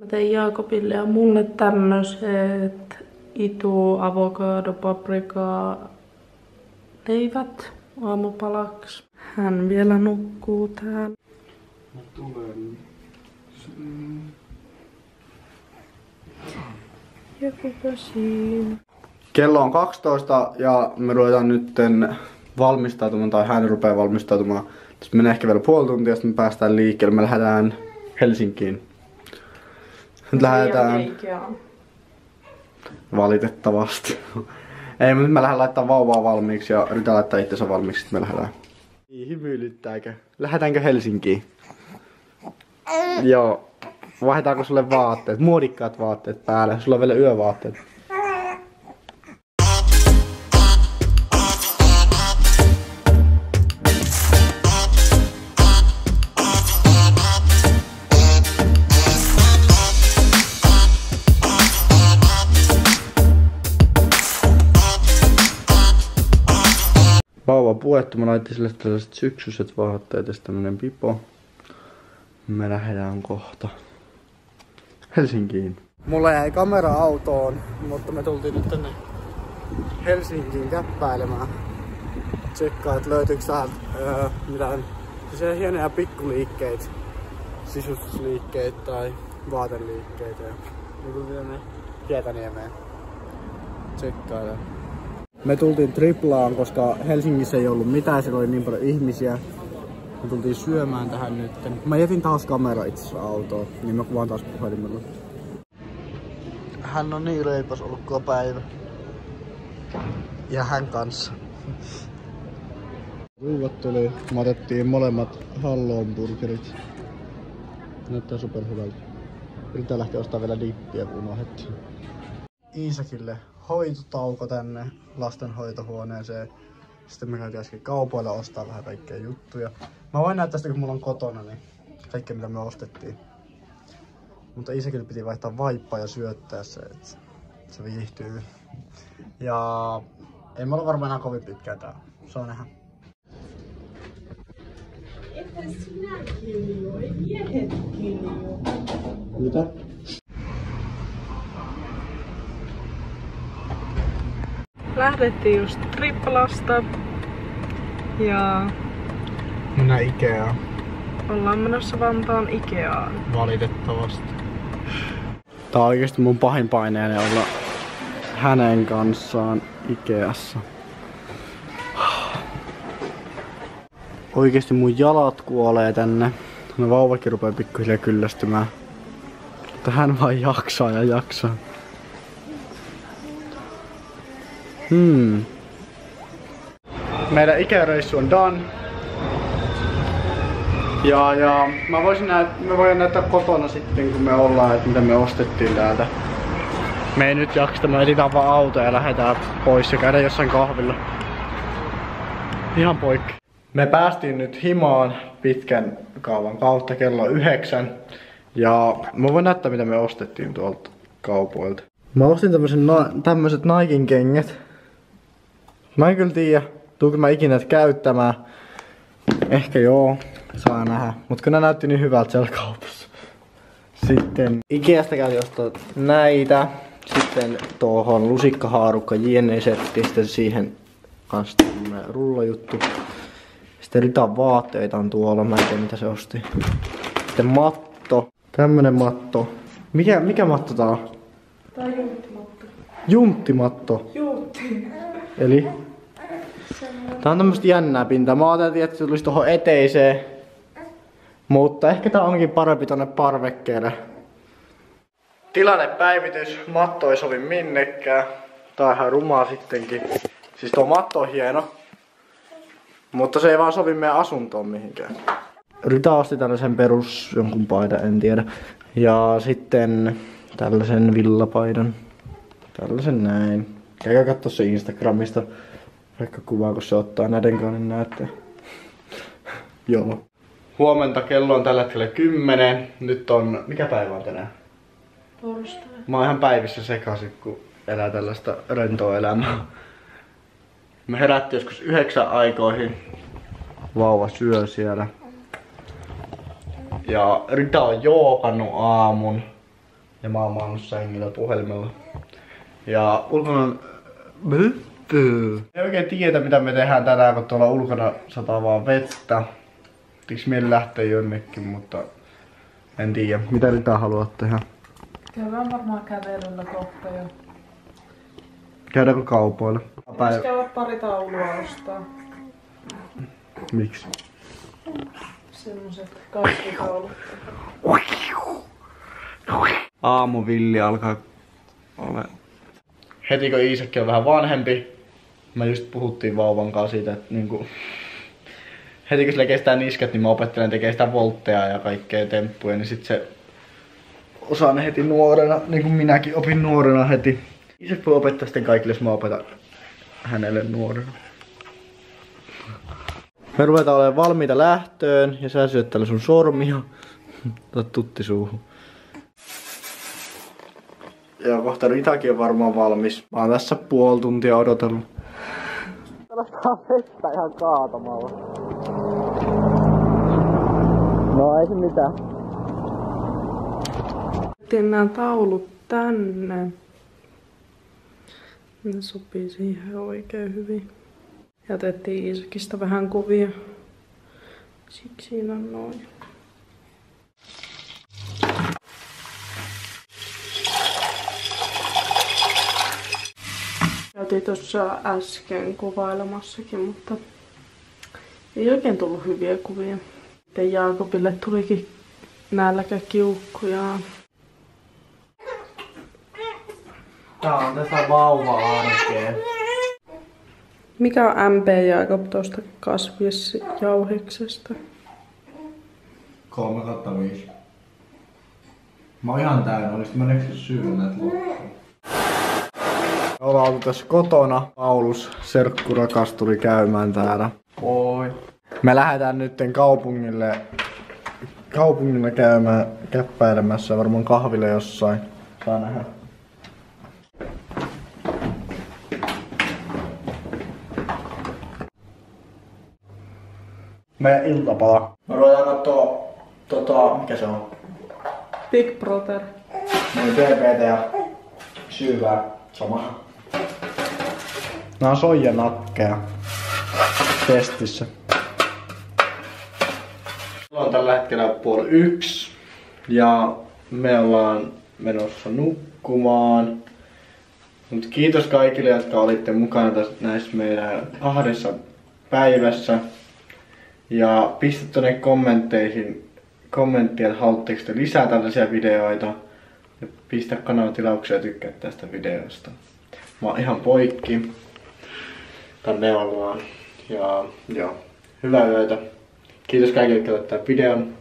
Tein Jaakobille ja mulle tämmöiset itu, avokado, paprika, leivät aamupalaksi. Hän vielä nukkuu täällä. Mä tulen. Joku siinä. Kello on 12 ja me ruvetaan nytten valmistautumaan, tai hän rupeaa valmistautumaan. Tässä menee ehkä vielä puoli tuntia, sitten me päästään liikkeelle. Me lähdetään Helsinkiin. Nyt lähdetään. Valitettavasti. Ei, mutta nyt mä lähden laittaa vauvaa valmiiksi ja yritän laittaa itsensä valmiiksi, sitten me lähdetään. Hymyilyttääkö? Lähdetäänkö Helsinkiin? Joo. Vaihdetaanko sulle vaatteet? Muodikkaat vaatteet päälle. Sulla on vielä yövaatteet. Vauva puettu, mä laitin sille tällaiset syksyiset vaatteet ja tämmönen pipo. Me lähdetään kohta Helsinkiin. Mulla jäi kamera autoon, mutta me tultiin nyt tänne Helsinkiin käppäilemään. Tsekkaa, että löytyykö täältä mitään hienoja pikkuliikkeitä, sisustusliikkeitä tai vaateliikkeitä. Me tultiin tänne Hietaniemeen. Tsekkailla. Me tultiin Triplaan, koska Helsingissä ei ollut mitään, siellä oli niin paljon ihmisiä. Me tultiin syömään tähän nyt. Mä jätin taas kamera itse asiassa autoon, niin mä kuvaan taas puhelimella. Hän on niin reipas ollut koko päivä. Ja hän kanssa. Ruuvat tuli. Me otettiin molemmat hallonburgerit. Näyttää super hyvältä. Yritetään lähteä ostaa vielä dippiä, kun unohdettiin. Iisakille hoitotauko tänne lastenhoitohuoneeseen. Sitten me käytiin äsken kaupoilla ostaa vähän kaikkea juttuja. Mä voin näyttää sitä, kun mulla on kotona, niin kaikkea mitä me ostettiin. Mutta Iisakille piti vaihtaa vaippaa ja syöttää se, että se viihtyy. Ja ei me olla varmaan enää kovin pitkään täällä. Saa nähdä. Että sinä kilju, ei miehet kilju. Mitä? Lähdettiin just Triplasta ja Mennään Ikeaan. ollaan menossa Vantaan Ikeaan. Valitettavasti. Tää on oikeesti mun pahin paineeni olla hänen kanssaan Ikeassa. Oikeesti mun jalat kuolee tänne. No vauvakin rupee pikkuhiljaa kyllästymään. Mutta hän vaan jaksaa ja jaksaa. Meidän Ikea-reissu on done. Ja mä voin näyttää kotona sitten kun me ollaan, että mitä me ostettiin täältä. Me ei nyt jaksta, me etsitään vaan auto ja lähdetään pois ja käydään jossain kahvilla. Ihan poikki. Me päästiin nyt himaan pitkän kaavan kautta kello 9. Ja mä voin näyttää mitä me ostettiin tuolta kaupoilta. Mä ostin tämmöset Niken kengät. Mä en kyllä tiedä, tuunko mä ikinä käyttämään. Ehkä joo, saa nähdä. Mut kun ne näytti niin hyvältä siellä kaupassa. Sitten Ikeasta käytiin ostaa näitä. Sitten tuohon lusikkahaarukka JNE-setti. Sitten siihen kans tämmönen rullajuttu. Sitten ritan vaatteita on tuolla, mä en tiedä mitä se osti. Sitten matto. Tämmönen matto. Mikä matto tää on? Tää on junttimatto. Junttimatto? Juntti. Eli? Tää on tämmöstä jännää pintaa. Mä ajattelin, että se tulisi tohon eteiseen. Mutta ehkä tää onkin parempi tonne parvekkeelle. Tilannepäivitys. Matto ei sovi minnekään. Tää on ihan rumaa sittenkin. Siis tuo matto on hieno. Mutta se ei vaan sovi meidän asuntoon mihinkään. Rita osti tällaisen perus jonkun paidan, en tiedä. Ja sitten tällaisen villapaidan. Tällaisen näin. Käykää kattoo se Instagramista. Vaikka kuvaa, kun se ottaa näiden kanssa, niin näette. Joo. Huomenta, kello on tällä hetkellä 10. Nyt on... Mikä päivä on tänään? Torstai. Mä oon ihan päivissä sekaisin, kun elää tällaista rentoa elämää. Me herättiin joskus 9 aikoihin. Vauva syö siellä. Ja Rita on joogannut aamun. Ja mä oon maannut sängyllä puhelimella. Ja ulkona... Ei oikein tiedä mitä me tehdään tänään, kun tuolla ulkona sataa vaan vettä. Tiks mieli lähtee jonnekin, mutta en tiedä. Mitä Rita haluat tehdä? Käydään varmaan kävelyllä kohta jo. Käydäänkö kaupoille? Pitäis käydä pari taulua ostaa. Miksi? Semmoset kasvitaulut. Aamuvilli alkaa olla. Heti kun Iisakki on vähän vanhempi, me just puhuttiin vauvan kanssa siitä, että niinku, heti kun sille kestää niskat, niin mä opettelen tekemään sitä voltteja ja kaikkea temppuja, niin sit se osaa ne heti nuorena, niin kuin minäkin opin nuorena heti. Iisak voi opettaa sitten kaikille, jos mä opetan hänelle nuorena. Me ruvetaan olemaan valmiita lähtöön ja sä syöt tällä sun sormia. Otat tutti suuhun. Ja kohta Ritakin on varmaan valmis. Mä oon tässä puoli tuntia odotellut. Tällaista vettä ihan kaatamalla. No ei se mitään. Otettiin nää taulut tänne. Ne sopii siihen oikein hyvin. Jätettiin Iisakista vähän kuvia. Siksi siinä on noin. Käytiin tuossa äsken kuvailemassakin, mutta ei oikein tullut hyviä kuvia. Sitten Jaakobille tulikin nälkäkiukkuja. Tää on tästä vauva-arkea. Mikä on MP Jaakob tuosta kasvisjauheksesta? 3/5. Mä oon ihan täynnä, olis mä neksy syödä näitä loppuun. Ollaan oltu tässä kotona. Paulus, serkku rakas, tuli käymään täällä. Oi. Me lähdetään nytten kaupungille käymään käppäilemässä, varmaan kahville jossain. Saa nähdä. Meidän iltapala. Me ruvetaan kattoo, mikä se on? Big Brother. Noin TPT ja syvää. Sama. Nää on soijanakkeja. Testissä. On tällä hetkellä 12:30 ja me ollaan menossa nukkumaan. Mut kiitos kaikille, jotka olitte mukana näissä meidän 2 päivässä. Ja pistä tuonne kommentteihin kommenttia, että haluatteko te lisää tällaisia videoita. Ja pistä kanavatilauksia ja tykkää tästä videosta. Mä oon ihan poikki. Tänne ollaan. Ja joo, hyvää yötä. Kiitos kaikille, jotka olet tämän videon.